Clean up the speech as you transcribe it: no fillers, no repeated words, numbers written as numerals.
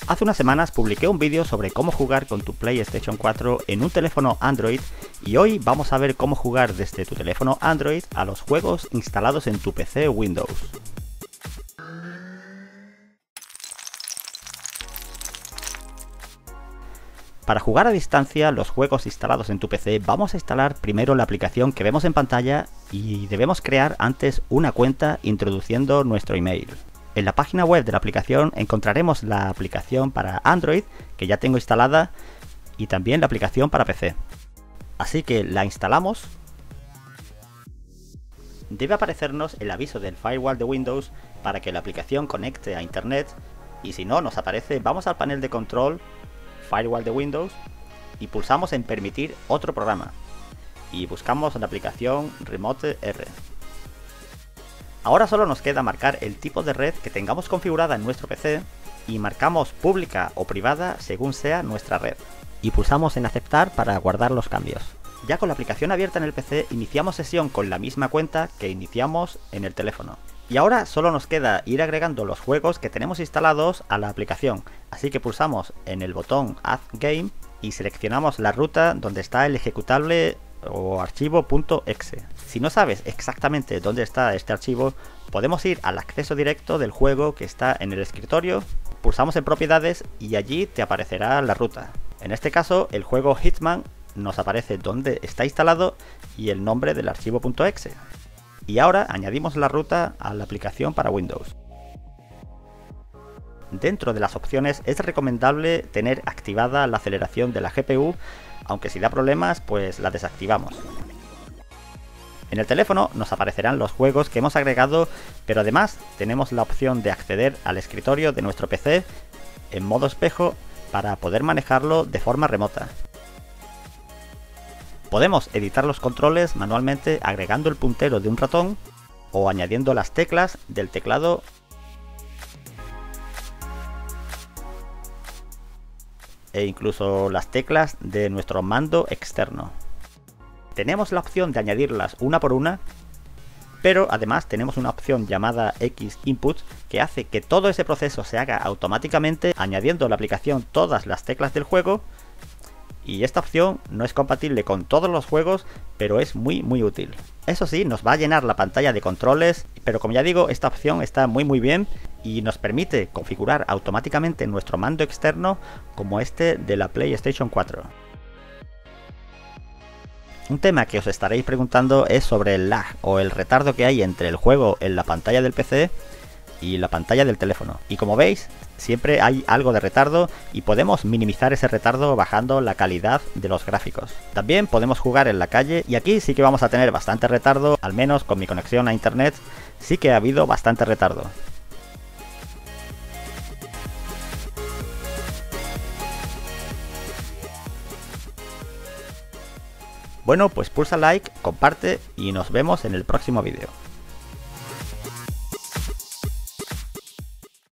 Hace unas semanas publiqué un vídeo sobre cómo jugar con tu PlayStation 4 en un teléfono Android y hoy vamos a ver cómo jugar desde tu teléfono Android a los juegos instalados en tu PC Windows. Para jugar a distancia los juegos instalados en tu PC vamos a instalar primero la aplicación que vemos en pantalla y debemos crear antes una cuenta introduciendo nuestro email. En la página web de la aplicación encontraremos la aplicación para Android, que ya tengo instalada, y también la aplicación para PC. Así que la instalamos. Debe aparecernos el aviso del firewall de Windows para que la aplicación conecte a Internet, y si no nos aparece, vamos al panel de control, firewall de Windows, y pulsamos en permitir otro programa, y buscamos la aplicación Remote R. Ahora solo nos queda marcar el tipo de red que tengamos configurada en nuestro PC y marcamos pública o privada según sea nuestra red. Y pulsamos en aceptar para guardar los cambios. Ya con la aplicación abierta en el PC iniciamos sesión con la misma cuenta que iniciamos en el teléfono. Y ahora solo nos queda ir agregando los juegos que tenemos instalados a la aplicación. Así que pulsamos en el botón Add Game y seleccionamos la ruta donde está el ejecutable o archivo .exe. Si no sabes exactamente dónde está este archivo, podemos ir al acceso directo del juego que está en el escritorio, pulsamos en propiedades y allí te aparecerá la ruta. En este caso el juego Hitman nos aparece dónde está instalado y el nombre del archivo .exe. Y ahora añadimos la ruta a la aplicación para Windows. Dentro de las opciones es recomendable tener activada la aceleración de la GPU, aunque si da problemas pues la desactivamos. En el teléfono nos aparecerán los juegos que hemos agregado, pero además tenemos la opción de acceder al escritorio de nuestro PC en modo espejo para poder manejarlo de forma remota. Podemos editar los controles manualmente agregando el puntero de un ratón o añadiendo las teclas del teclado e incluso las teclas de nuestro mando externo. Tenemos la opción de añadirlas una por una, pero además tenemos una opción llamada X Input que hace que todo ese proceso se haga automáticamente añadiendo a la aplicación todas las teclas del juego, y esta opción no es compatible con todos los juegos, pero es muy útil. Eso sí, nos va a llenar la pantalla de controles, pero como ya digo, esta opción está muy bien y nos permite configurar automáticamente nuestro mando externo como este de la PlayStation 4. Un tema que os estaréis preguntando es sobre el lag o el retardo que hay entre el juego en la pantalla del PC y la pantalla del teléfono. Y como veis, siempre hay algo de retardo y podemos minimizar ese retardo bajando la calidad de los gráficos. También podemos jugar en la calle y aquí sí que vamos a tener bastante retardo, al menos con mi conexión a internet sí que ha habido bastante retardo. Bueno, pues pulsa like, comparte y nos vemos en el próximo vídeo.